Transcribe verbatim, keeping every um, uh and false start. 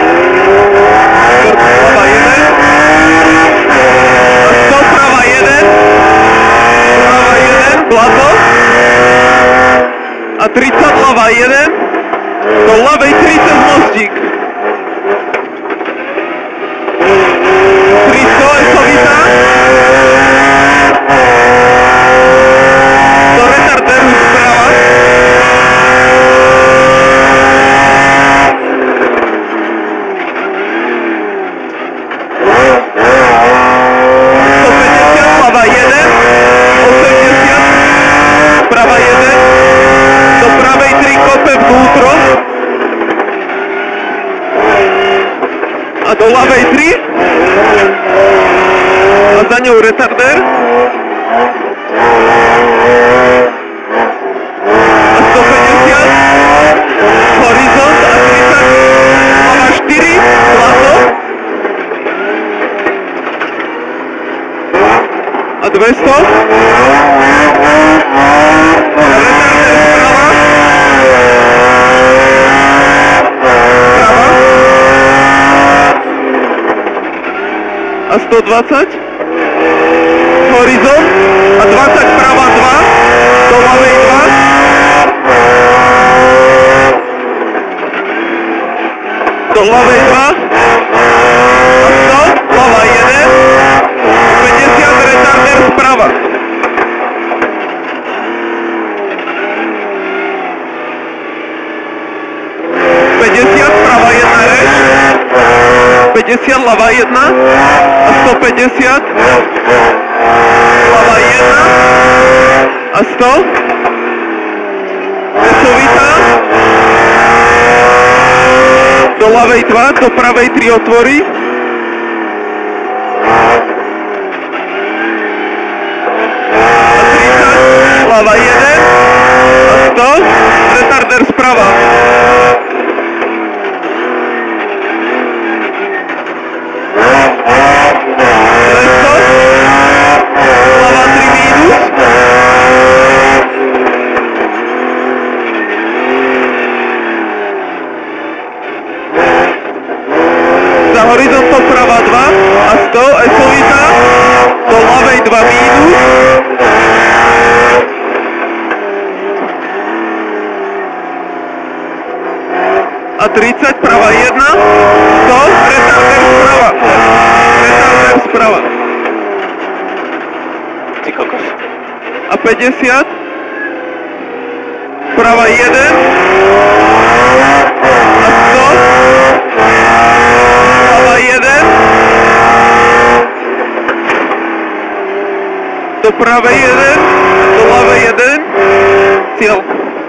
Prava jeden. A sto prava jeden. Prava jeden, blato. A tridsať ľava jeden. Do ľavej tri cez mostík. tristo esovita. Do retarderu sprava. sto päťdesiat ľava jeden. osemdesiat. Prava jeden. Do pravej tri kope vnútro. A do ľavej tri. A za ňou retarder. A sto päťdesiat. Horizont a tridsať. Hlava štyri. Zlato. A dvesto. Retarder sprava. Sprava. A sto dvadsať. Horizont. A dvadsať prava dva. Do ľavej dva. Do ľavej dva. A sto. Ľava jeden. päťdesiat retarder sprava. päťdesiat prava jedna reč. päťdesiat ľava jedna. A sto päťdesiat. Ľava jedna. A sto. Esovita. Do ľavej dva. Do pravej tri otvory. A tridsať. Ľava jeden. A sto. Retarder sprava. Horizontom prava dva a sto, esovita, do ľavej dva mínus. A tridsať, prava jedna, sto, retarder sprava. Retarder sprava. Ty kokos. A päťdesiat, prava jeden. A sto. jeden. Do pravej jeden. Do ľavej jeden. Cieľ.